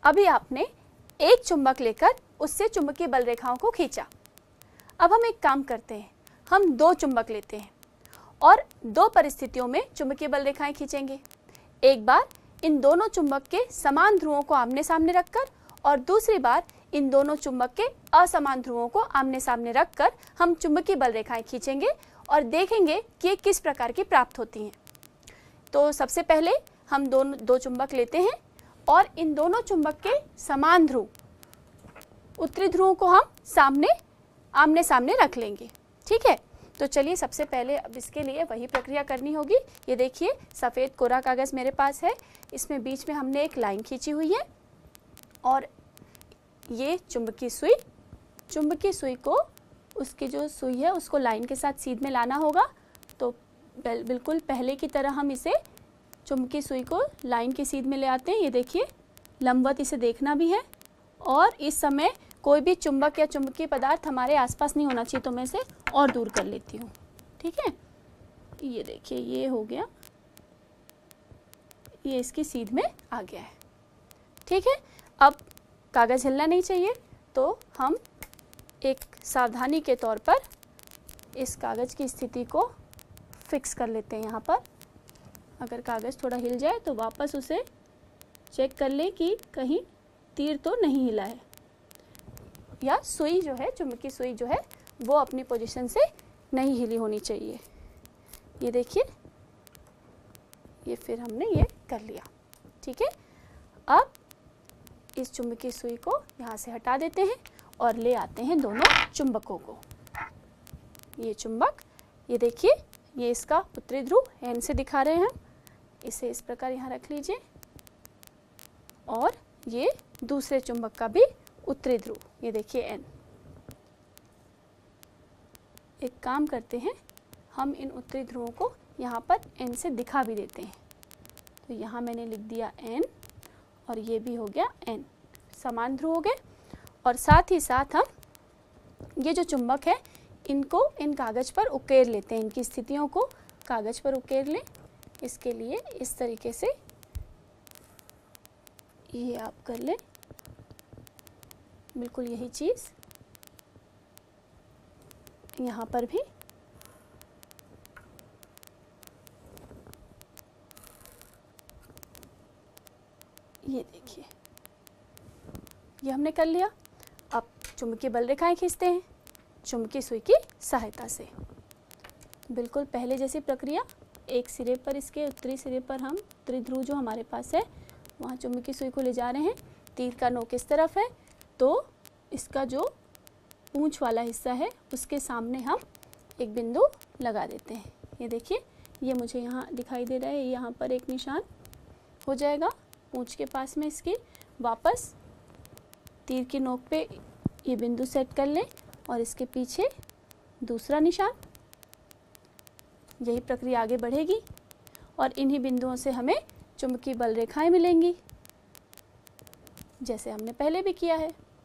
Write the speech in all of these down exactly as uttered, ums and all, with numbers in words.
अभी आपने एक चुंबक लेकर उससे चुंबकीय बल रेखाओं को खींचा। अब हम एक काम करते हैं, हम दो चुंबक लेते हैं और दो परिस्थितियों में चुंबकीय बल रेखाएं खींचेंगे। एक बार इन दोनों चुंबक के समान ध्रुवों को आमने सामने रखकर और दूसरी बार इन दोनों चुंबक के असमान ध्रुवों को आमने सामने रखकर हम चुंबकीय बल रेखाएं खींचेंगे और देखेंगे कि ये किस प्रकार की प्राप्त होती हैं। तो सबसे पहले हम दोनों दो चुंबक लेते हैं और इन दोनों चुंबक के समान ध्रुव उत्तरी ध्रुवों को हम सामने आमने सामने रख लेंगे। ठीक है, तो चलिए सबसे पहले अब इसके लिए वही प्रक्रिया करनी होगी। ये देखिए सफ़ेद कोरा कागज़ मेरे पास है, इसमें बीच में हमने एक लाइन खींची हुई है और ये चुंबकीय सुई, चुंबकीय सुई को उसकी जो सुई है उसको लाइन के साथ सीध में लाना होगा। तो बिल्कुल पहले की तरह हम इसे चुंबकीय सुई को लाइन की सीध में ले आते हैं। ये देखिए लंबवत इसे देखना भी है और इस समय कोई भी चुंबक या चुंबकीय पदार्थ हमारे आसपास नहीं होना चाहिए, तो मैं इसे और दूर कर लेती हूँ। ठीक है, ये देखिए ये हो गया, ये इसकी सीध में आ गया है। ठीक है, अब कागज़ हिलना नहीं चाहिए, तो हम एक सावधानी के तौर पर इस कागज़ की स्थिति को फिक्स कर लेते हैं। यहाँ पर अगर कागज़ थोड़ा हिल जाए तो वापस उसे चेक कर लें कि कहीं तीर तो नहीं हिला है या सुई जो है, चुंबकीय सुई जो है वो अपनी पोजीशन से नहीं हिली होनी चाहिए। ये देखिए, ये फिर हमने ये कर लिया। ठीक है, अब इस चुंबकीय सुई को यहाँ से हटा देते हैं और ले आते हैं दोनों चुंबकों को। ये चुंबक, ये देखिए ये इसका उत्तरी ध्रुव एन से दिखा रहे हैं हम, इसे इस प्रकार यहाँ रख लीजिए और ये दूसरे चुंबक का भी उत्तरी ध्रुव, ये देखिए एन। एक काम करते हैं, हम इन उत्तरी ध्रुवों को यहाँ पर एन से दिखा भी देते हैं। तो यहाँ मैंने लिख दिया एन और ये भी हो गया एन, समान ध्रुव हो गए। और साथ ही साथ हम ये जो चुंबक है इनको इन कागज़ पर उकेर लेते हैं, इनकी स्थितियों को कागज़ पर उकेर लें। इसके लिए इस तरीके से ये आप कर लें, बिल्कुल यही चीज़ यहाँ पर भी। ये देखिए ये हमने कर लिया। अब चुंबकीय बल रेखाएं खींचते हैं चुंबकीय सुई की सहायता से। बिल्कुल पहले जैसी प्रक्रिया, एक सिरे पर, इसके उत्तरी सिरे पर हम उत्तरी ध्रुव जो हमारे पास है वहाँ चुंबकीय सुई को ले जा रहे हैं। तीर का नोक इस तरफ है, तो इसका जो पूंछ वाला हिस्सा है उसके सामने हम एक बिंदु लगा देते हैं। ये देखिए ये मुझे यहाँ दिखाई दे रहा है, यहाँ पर एक निशान हो जाएगा पूंछ के पास में इसके। वापस तीर की नोक पे ये बिंदु सेट कर लें और इसके पीछे दूसरा निशान। यही प्रक्रिया आगे बढ़ेगी और इन्हीं बिंदुओं से हमें चुंबकीय बल रेखाएं मिलेंगी, जैसे हमने पहले भी किया है।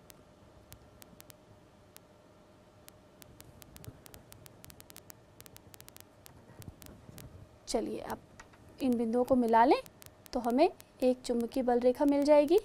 चलिए अब इन बिंदुओं को मिला लें तो हमें एक चुंबकीय बल रेखा मिल जाएगी।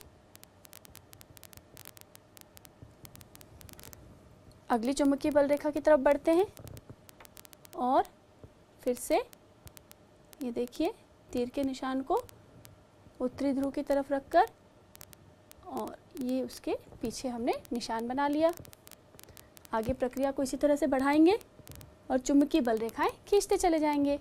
अगली चुंबकीय बल रेखा की तरफ बढ़ते हैं और फिर से ये देखिए तीर के निशान को उत्तरी ध्रुव की तरफ रखकर और ये उसके पीछे हमने निशान बना लिया। आगे प्रक्रिया को इसी तरह से बढ़ाएंगे और चुंबकीय बल रेखाएं खींचते चले जाएंगे।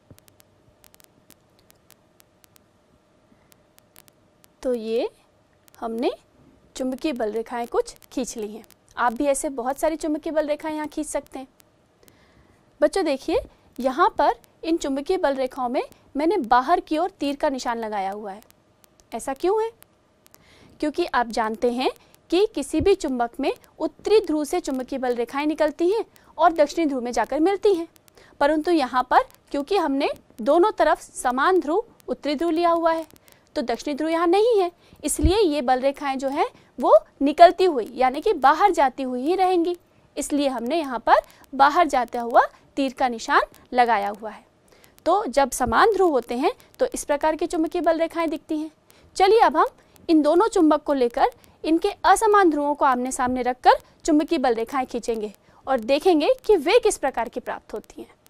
तो ये हमने चुंबकीय बल रेखाएं कुछ खींच ली हैं। आप भी ऐसे बहुत सारी चुंबकीय बल रेखाएं यहाँ खींच सकते हैं। बच्चों देखिए यहाँ पर इन चुंबकीय बल रेखाओं में मैंने बाहर की ओर तीर का निशान लगाया हुआ है। ऐसा क्यों है? क्योंकि आप जानते हैं कि किसी भी चुंबक में उत्तरी ध्रुव से चुंबकीय बल रेखाएं निकलती हैं और दक्षिणी ध्रुव में जाकर मिलती हैं, परंतु यहाँ पर क्योंकि हमने दोनों तरफ समान ध्रुव उत्तरी ध्रुव लिया हुआ है तो दक्षिणी ध्रुव यहाँ नहीं है, इसलिए ये बल रेखाएं जो हैं वो निकलती हुई यानी कि बाहर जाती हुई ही रहेंगी। इसलिए हमने यहाँ पर बाहर जाता हुआ तीर का निशान लगाया हुआ है। तो जब समान ध्रुव होते हैं तो इस प्रकार की चुंबकीय बल रेखाएं दिखती हैं। चलिए अब हम इन दोनों चुंबक को लेकर इनके असमान ध्रुवों को आमने सामने रखकर चुंबकीय बल रेखाएं खींचेंगे और देखेंगे कि वे किस प्रकार की प्राप्त होती हैं।